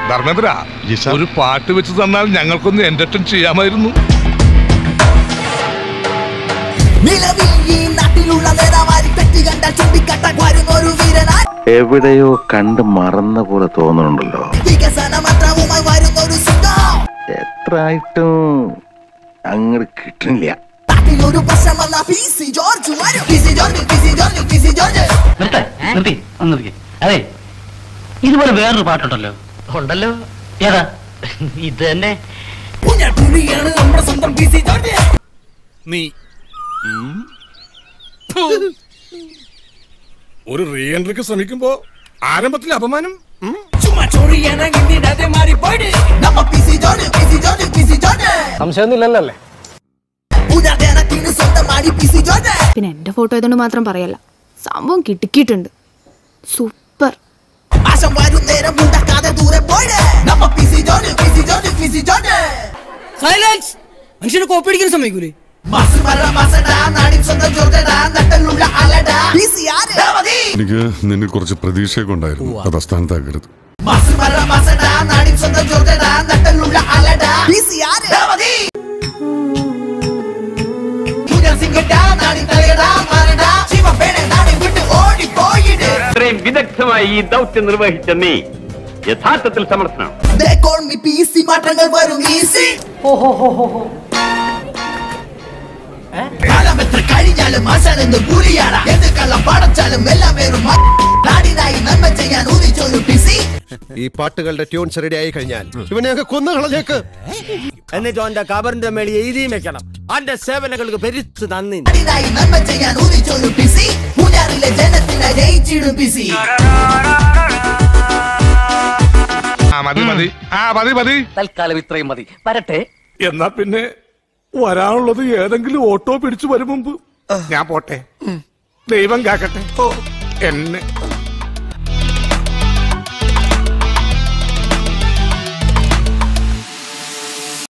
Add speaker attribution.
Speaker 1: ധർമ്മേന്ദ്ര, ഒരു പാട്ട് വെച്ച് തന്നാൽ ഞങ്ങൾക്കൊന്ന് എന്റർടൈൻ ചെയ്യാമായിരുന്നു.
Speaker 2: എവിടെയോ കണ്ട് മറന്ന പോലെ തോന്നുന്നുണ്ടല്ലോ. എത്ര ആയിട്ടും അങ്ങോട്ട് കിട്ടുന്നില്ല.
Speaker 3: അതെ, ഇതുപോലെ വേറൊരു പാട്ടുണ്ടല്ലോ. ഉണ്ടല്ലോ. ഏതാ? ഇത് തന്നെ.
Speaker 1: നീ ഒരു റീ എൻട്രിക്ക് ശ്രമിക്കുമ്പോ ആരംഭത്തിലെ അപമാനം.
Speaker 4: സംശയമൊന്നുമില്ലല്ലേ?
Speaker 5: പിന്നെ എന്റെ ഫോട്ടോ ആയതുകൊണ്ട് മാത്രം പറയല്ല, സംഭവം കിട്ടിക്കിട്ടുണ്ട്. സൂപ്പർ.
Speaker 4: സൈലൻസ്. മനുഷ്യനെ കോപ്പിടിക്കാൻ സമ്മതിക്കൂലേ?
Speaker 6: എനിക്ക് നിന്നെ കുറച്ച് പ്രതീക്ഷയൊക്കെ ഉണ്ടായിരുന്നു. അത് അസ്ഥാനത്താക്കരുത്.
Speaker 7: ഇത്രയും വിദഗ്ധമായി ഈ ദൗത്യം നിർവഹിച്ച നീ യഥാർത്ഥത്തിൽ സമർത്ഥനാണ്.
Speaker 4: കഴിഞ്ഞാലും
Speaker 8: ഈ പാട്ടുകളുടെ ട്യൂൺസ് റെഡി ആയി കഴിഞ്ഞാൽ ഇവനെയൊക്കെ കൊന്നു കളഞ്ഞേക്ക്. എന്നിട്ട് അവന്റെ കബറിന്റെ മേളിൽ എഴുതിയും വെക്കണം, അവന്റെ സേവനങ്ങൾക്ക് പെരുത്ത് നന്ദി.
Speaker 3: തൽക്കാലം ഇത്രയും മതി. വരട്ടെ.
Speaker 1: എന്നാ പിന്നെ വരാനുള്ളത് ഏതെങ്കിലും ഓട്ടോ പിടിച്ചു വരും മുമ്പ് ഞാൻ പോട്ടെ. ദൈവം കാക്കട്ടെ എന്നെ.